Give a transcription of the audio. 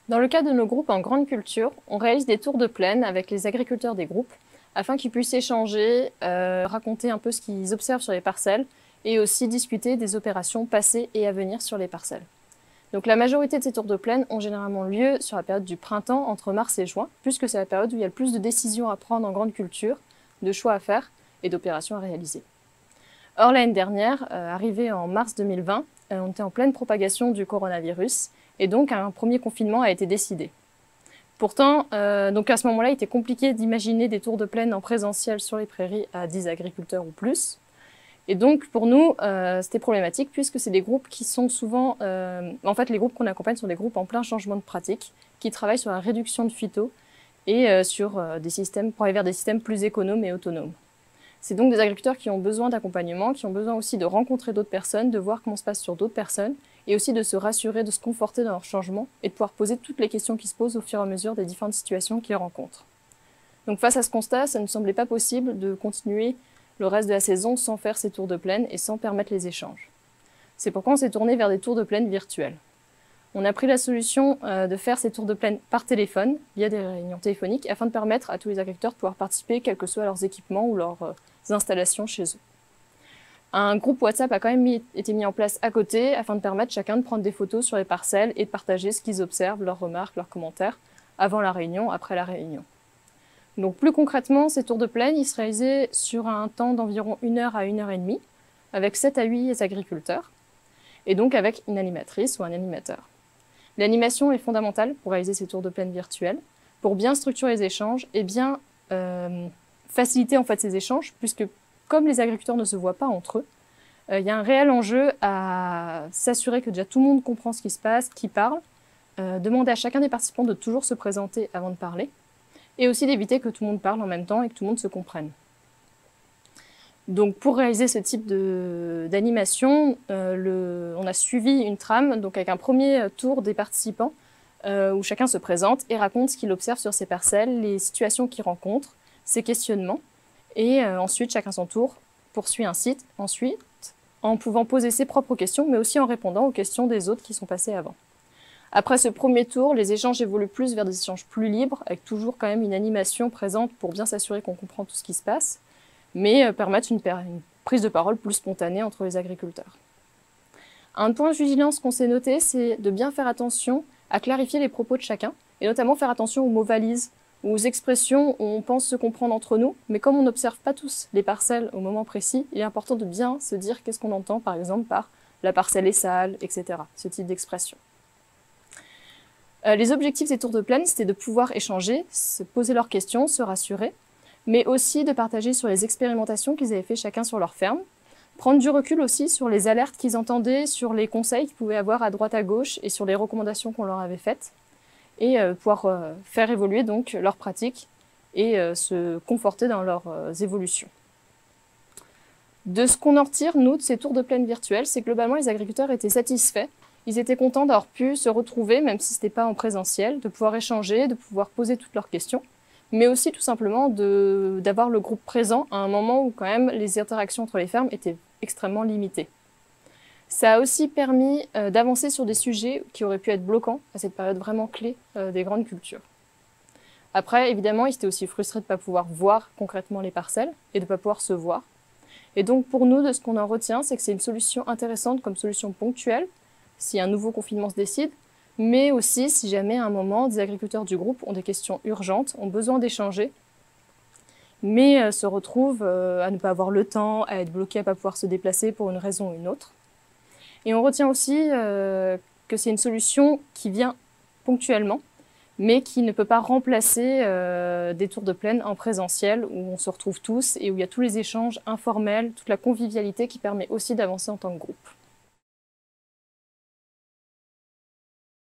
Dans le cas de nos groupes en grande culture, on réalise des tours de plaine avec les agriculteurs des groupes afin qu'ils puissent échanger, raconter un peu ce qu'ils observent sur les parcelles et aussi discuter des opérations passées et à venir sur les parcelles. Donc la majorité de ces tours de plaine ont généralement lieu sur la période du printemps, entre mars et juin, puisque c'est la période où il y a le plus de décisions à prendre en grande culture, de choix à faire et d'opérations à réaliser. Or, l'année dernière, arrivée en mars 2020, on était en pleine propagation du coronavirus, et donc un premier confinement a été décidé. Pourtant, donc à ce moment-là, il était compliqué d'imaginer des tours de plaine en présentiel sur les prairies à 10 agriculteurs ou plus. Et donc, pour nous, c'était problématique puisque c'est des groupes qui sont souvent... en fait, les groupes qu'on accompagne sont des groupes en plein changement de pratique, qui travaillent sur la réduction de phyto et sur des systèmes, pour aller vers des systèmes plus économes et autonomes. C'est donc des agriculteurs qui ont besoin d'accompagnement, qui ont besoin aussi de rencontrer d'autres personnes, de voir comment se passe sur d'autres personnes, et aussi de se rassurer, de se conforter dans leur changement, et de pouvoir poser toutes les questions qui se posent au fur et à mesure des différentes situations qu'ils rencontrent. Donc face à ce constat, ça ne semblait pas possible de continuer le reste de la saison sans faire ces tours de plaine et sans permettre les échanges. C'est pourquoi on s'est tourné vers des tours de plaine virtuels. On a pris la solution de faire ces tours de plaine par téléphone, via des réunions téléphoniques, afin de permettre à tous les agriculteurs de pouvoir participer, quels que soient leurs équipements ou leurs installations chez eux. Un groupe WhatsApp a quand même été mis en place à côté, afin de permettre chacun de prendre des photos sur les parcelles et de partager ce qu'ils observent, leurs remarques, leurs commentaires, avant la réunion, après la réunion. Donc plus concrètement, ces tours de plaine, ils se réalisaient sur un temps d'environ 1 heure à 1 heure et demie, avec 7 à 8 agriculteurs, et donc avec une animatrice ou un animateur. L'animation est fondamentale pour réaliser ces tours de plaine virtuels, pour bien structurer les échanges et bien faciliter en fait ces échanges, puisque comme les agriculteurs ne se voient pas entre eux, il y a un réel enjeu à s'assurer que déjà tout le monde comprend ce qui se passe, qui parle, demander à chacun des participants de toujours se présenter avant de parler, et aussi d'éviter que tout le monde parle en même temps et que tout le monde se comprenne. Donc pour réaliser ce type d'animation, on a suivi une trame donc avec un premier tour des participants où chacun se présente et raconte ce qu'il observe sur ses parcelles, les situations qu'il rencontre, ses questionnements. Et ensuite, chacun son tour poursuit un site, ensuite, en pouvant poser ses propres questions, mais aussi en répondant aux questions des autres qui sont passés avant. Après ce premier tour, les échanges évoluent plus vers des échanges plus libres, avec toujours quand même une animation présente pour bien s'assurer qu'on comprend tout ce qui se passe, mais permettre une prise de parole plus spontanée entre les agriculteurs. Un point de vigilance qu'on s'est noté, c'est de bien faire attention à clarifier les propos de chacun, et notamment faire attention aux mots valises, ou aux expressions où on pense se comprendre entre nous, mais comme on n'observe pas tous les parcelles au moment précis, il est important de bien se dire qu'est-ce qu'on entend, par exemple, par la parcelle est sale, etc. Ce type d'expression. Les objectifs des tours de plaine, c'était de pouvoir échanger, se poser leurs questions, se rassurer, mais aussi de partager sur les expérimentations qu'ils avaient fait chacun sur leur ferme, prendre du recul aussi sur les alertes qu'ils entendaient, sur les conseils qu'ils pouvaient avoir à droite à gauche et sur les recommandations qu'on leur avait faites, et pouvoir faire évoluer donc leurs pratiques et se conforter dans leurs évolutions. De ce qu'on en retire, nous, de ces tours de plaine virtuels, c'est que globalement les agriculteurs étaient satisfaits. Ils étaient contents d'avoir pu se retrouver, même si ce n'était pas en présentiel, de pouvoir échanger, de pouvoir poser toutes leurs questions, mais aussi tout simplement d'avoir le groupe présent à un moment où quand même les interactions entre les fermes étaient extrêmement limitées. Ça a aussi permis d'avancer sur des sujets qui auraient pu être bloquants à cette période vraiment clé des grandes cultures. Après, évidemment, ils étaient aussi frustrés de ne pas pouvoir voir concrètement les parcelles et de ne pas pouvoir se voir. Et donc pour nous, de ce qu'on en retient, c'est que c'est une solution intéressante comme solution ponctuelle, si un nouveau confinement se décide, mais aussi si jamais à un moment, des agriculteurs du groupe ont des questions urgentes, ont besoin d'échanger, mais se retrouvent à ne pas avoir le temps, à être bloqués, à ne pas pouvoir se déplacer pour une raison ou une autre. Et on retient aussi que c'est une solution qui vient ponctuellement, mais qui ne peut pas remplacer des tours de plaine en présentiel où on se retrouve tous et où il y a tous les échanges informels, toute la convivialité qui permet aussi d'avancer en tant que groupe.